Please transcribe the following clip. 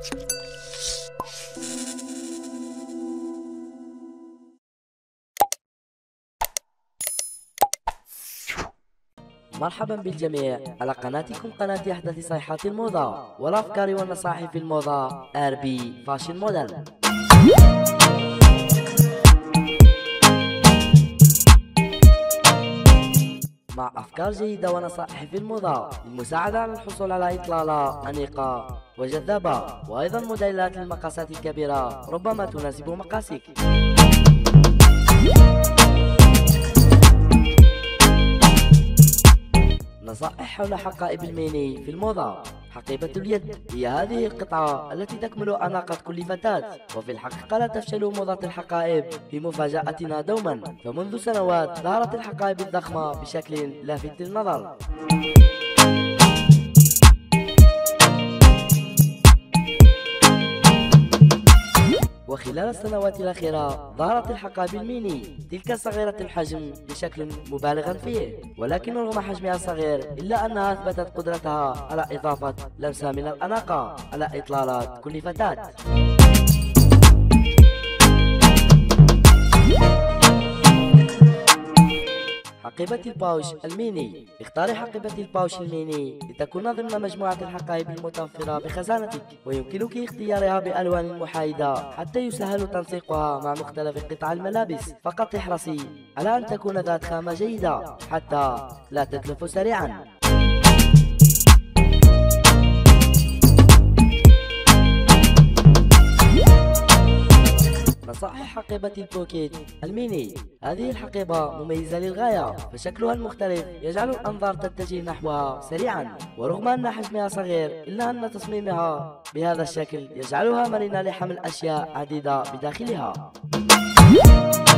مرحبا بالجميع على قناتكم، قناة أحدث صيحات الموضة والأفكار والنصائح في الموضة RB فاشن موديل. مع أفكار جيدة ونصائح في الموضة للمساعدة على الحصول على إطلالة أنيقة وجذابة، وأيضا موديلات للمقاسات الكبيرة ربما تناسب مقاسك. نصائح حول حقائب الميني في الموضة. حقيبة اليد هي هذه القطعة التي تكمل أناقة كل فتاة، وفي الحقيقة لا تفشل موضة الحقائب في مفاجأتنا دوما، فمنذ سنوات ظهرت الحقائب الضخمة بشكل لافت للنظر. وخلال السنوات الأخيرة ظهرت الحقائب الميني، تلك صغيرة الحجم بشكل مبالغا فيه، ولكن رغم حجمها الصغير إلا أنها أثبتت قدرتها على إضافة لمسة من الأناقة على إطلالات كل فتاة. حقيبة الباوش الميني. اختاري حقيبة الباوش الميني لتكون ضمن مجموعة الحقائب المتوفرة بخزانتك، ويمكنك اختيارها بألوان محايدة حتى يسهل تنسيقها مع مختلف قطع الملابس. فقط احرصي على أن تكون ذات خامة جيدة حتى لا تتلف سريعا. نصائح حقيبة البوكيت الميني. هذه الحقيبة مميزة للغاية، فشكلها المختلف يجعل الأنظار تتجه نحوها سريعا، ورغم أن حجمها صغير إلا أن تصميمها بهذا الشكل يجعلها مرنة لحمل أشياء عديدة بداخلها.